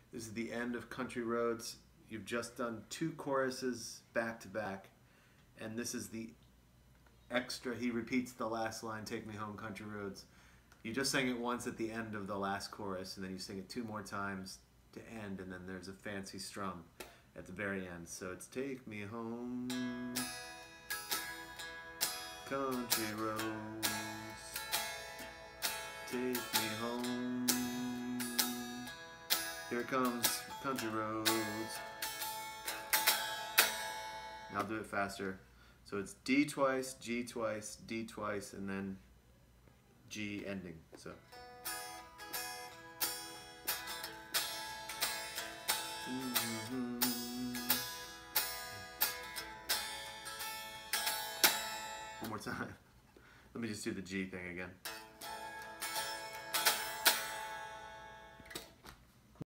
This is the end of Country Roads. You've just done two choruses back to back, and this is the extra. He repeats the last line, "Take me home, country roads." You just sang it once at the end of the last chorus, and then you sing it two more times to end, and then there's a fancy strum at the very end. So it's "Take me home, country roads, take me home, here comes country roads." Now I'll do it faster. So it's D twice, G twice, D twice, and then G ending. So. One more time. Let me just do the G thing again.